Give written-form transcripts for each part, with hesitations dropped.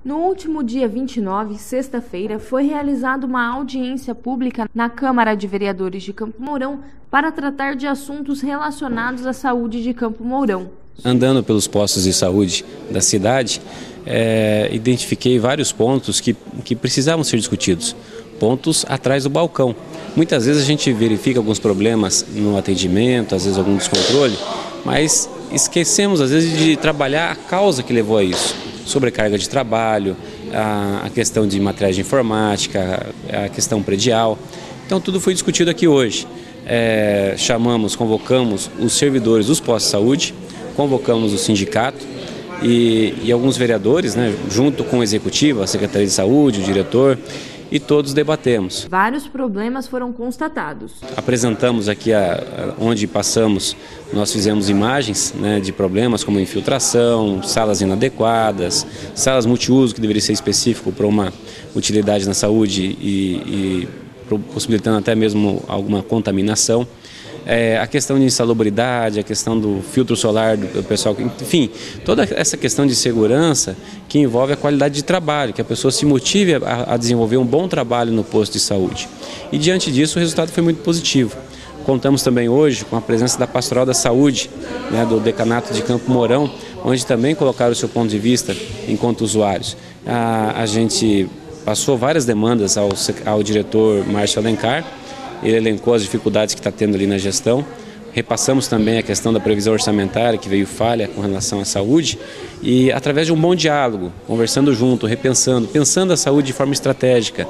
No último dia 29, sexta-feira, foi realizada uma audiência pública na Câmara de Vereadores de Campo Mourão para tratar de assuntos relacionados à saúde de Campo Mourão. Andando pelos postos de saúde da cidade, identifiquei vários pontos que precisavam ser discutidos, pontos atrás do balcão. Muitas vezes a gente verifica alguns problemas no atendimento, às vezes algum descontrole, mas esquecemos às vezes de trabalhar a causa que levou a isso. Sobrecarga de trabalho, a questão de materiais de informática, a questão predial. Então tudo foi discutido aqui hoje. Convocamos os servidores dos postos de saúde, convocamos o sindicato e alguns vereadores, junto com o executivo, a Secretaria de Saúde, o diretor, e todos debatemos. Vários problemas foram constatados. Apresentamos aqui onde passamos, nós fizemos imagens de problemas como infiltração, salas inadequadas, salas multiuso que deveria ser específico para uma utilidade na saúde e possibilitando até mesmo alguma contaminação. A questão de insalubridade, a questão do filtro solar do pessoal, enfim, toda essa questão de segurança que envolve a qualidade de trabalho, que a pessoa se motive a desenvolver um bom trabalho no posto de saúde. E diante disso o resultado foi muito positivo. Contamos também hoje com a presença da Pastoral da Saúde, do Decanato de Campo Mourão, onde também colocaram o seu ponto de vista enquanto usuários. A gente passou várias demandas ao diretor Márcio Alencar. Ele elencou as dificuldades que está tendo ali na gestão. Repassamos também a questão da previsão orçamentária, que veio falha com relação à saúde. E através de um bom diálogo, conversando junto, pensando a saúde de forma estratégica.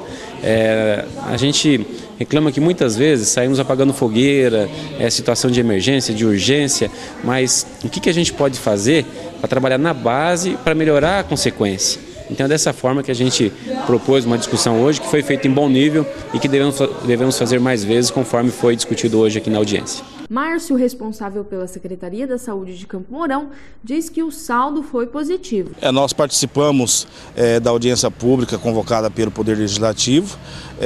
A gente reclama que muitas vezes saímos apagando fogueira, situação de emergência, de urgência, mas o que a gente pode fazer para trabalhar na base para melhorar a consequência? Então é dessa forma que a gente propôs uma discussão hoje, que foi feita em bom nível e que devemos fazer mais vezes, conforme foi discutido hoje aqui na audiência. Márcio, responsável pela Secretaria da Saúde de Campo Mourão, diz que o saldo foi positivo. Nós participamos da audiência pública convocada pelo Poder Legislativo,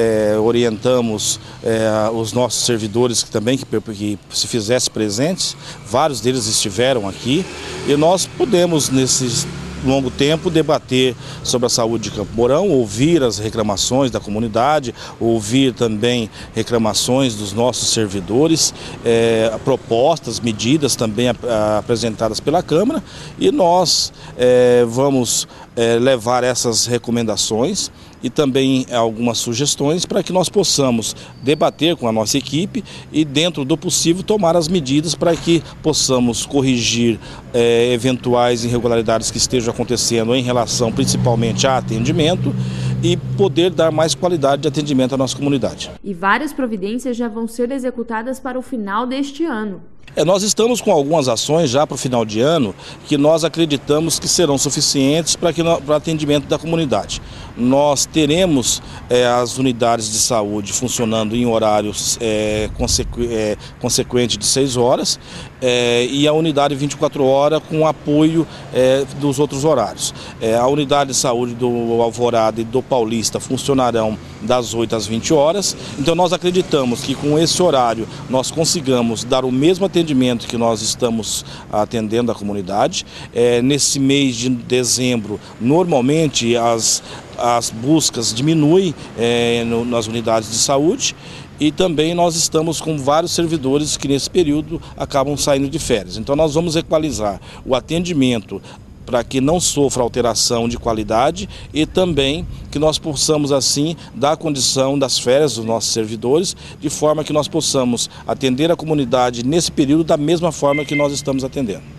orientamos os nossos servidores que se fizessem presentes, vários deles estiveram aqui e nós pudemos, nesse longo tempo, debater sobre a saúde de Campo Mourão, ouvir as reclamações da comunidade, ouvir também reclamações dos nossos servidores, propostas, medidas também apresentadas pela Câmara, e nós vamos levar essas recomendações e também algumas sugestões para que nós possamos debater com a nossa equipe e, dentro do possível, tomar as medidas para que possamos corrigir eventuais irregularidades que estejam acontecendo em relação principalmente a atendimento e poder dar mais qualidade de atendimento à nossa comunidade. E várias providências já vão ser executadas para o final deste ano. Nós estamos com algumas ações já para o final de ano que nós acreditamos que serão suficientes para o atendimento da comunidade. Nós teremos as unidades de saúde funcionando em horários consequentes de 6 horas e a unidade 24 horas com apoio dos outros horários. A unidade de saúde do Alvorada e do Paulista funcionarão das 8 às 20 horas. Então nós acreditamos que com esse horário nós consigamos dar o mesmo atendimento que nós estamos atendendo a comunidade. Nesse mês de dezembro, normalmente as buscas diminuem nas unidades de saúde e também nós estamos com vários servidores que nesse período acabam saindo de férias. Então nós vamos equalizar o atendimento para que não sofra alteração de qualidade e também que nós possamos assim dar condição das férias dos nossos servidores, de forma que nós possamos atender a comunidade nesse período da mesma forma que nós estamos atendendo.